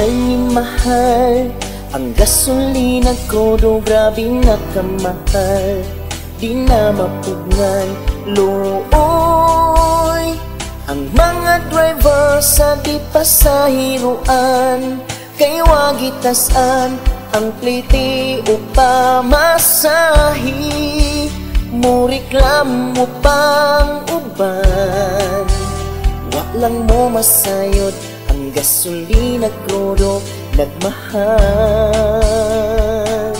Mahal ni mahal ang gasolina ko, do grabe na kamahal, di na mapugnan looy. Ang mga driver sa di pasahiruan, kay wagitasan ang pliti o pamasahi. Muriklam mo pang uban, wak lang mo masayod ang gasolina ko, nagmahal.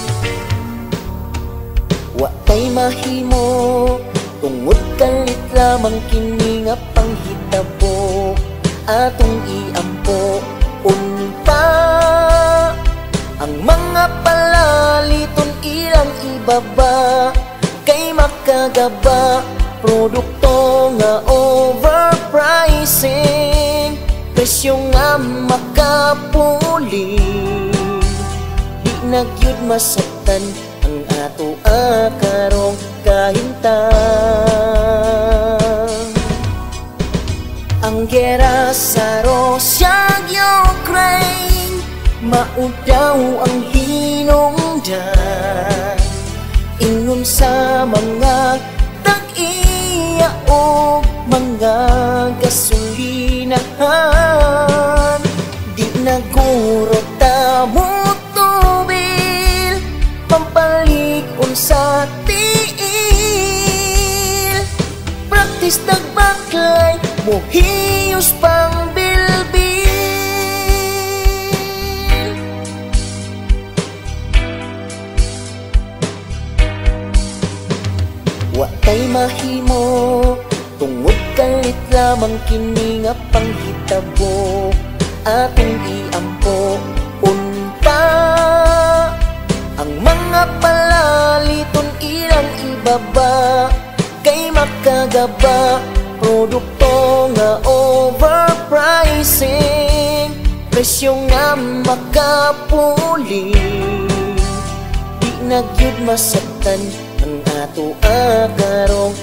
Wa tay mahimo tungod kalit lamang kini nga panghitabo, atong iampo unta. Ang mga palaliton ilang ibaba, kay makagaba produkto nga overpricing, presyo nga makapuli. Di na gyud masabtan ang ato karong kahimtang. Ang gera sa Russia ug Ukraine, mao daw ang hinungdan. Ingon sa mga tag-iya o mga gasolinahan, di nagurot ta mo tubil, pampalig-on sa tiil. Praktis tagbaklay, muhiyos pang bilbil. Wa tay mahimo tungod kalit lamang kini nga panghitabo, atong iampo unta. Ang mga palaliton ilang ibaba, kay makagaba produkto nga overpricing, presyo nga makapuli. Di na gyud masabtan ang ato karong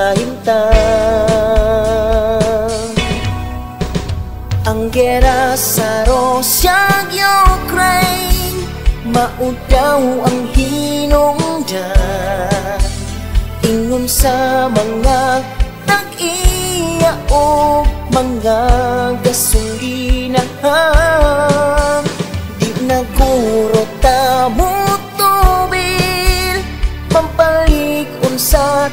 kahimtang. Ang gera sa Russia ug Ukraine, mao daw ang hinungdan. Ingon sa mga tag-iya o mga gasolinahan, di nagurot ta mo tubil, pampalig-on sa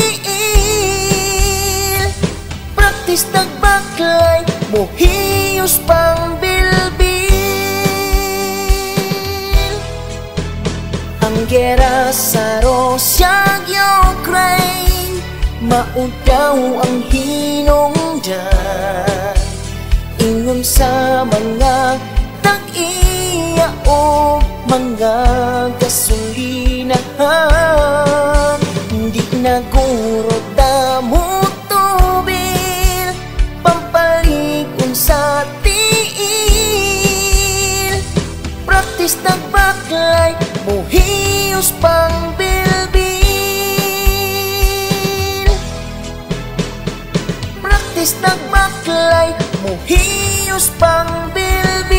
tiil. Praktis tagbaklay, muhiyos pang bilbil. Ang gera sa Russia ug Ukraine, mao daw ang hinungdan. Ingon sa mga tag-iya o mga gasolinahan, di nagurot ta mo tubil, pampalig-on sa tiil. Praktis tagbaklay, muhiyos pang bilbil. Praktis tagbaklay, muhiyos pang bilbil.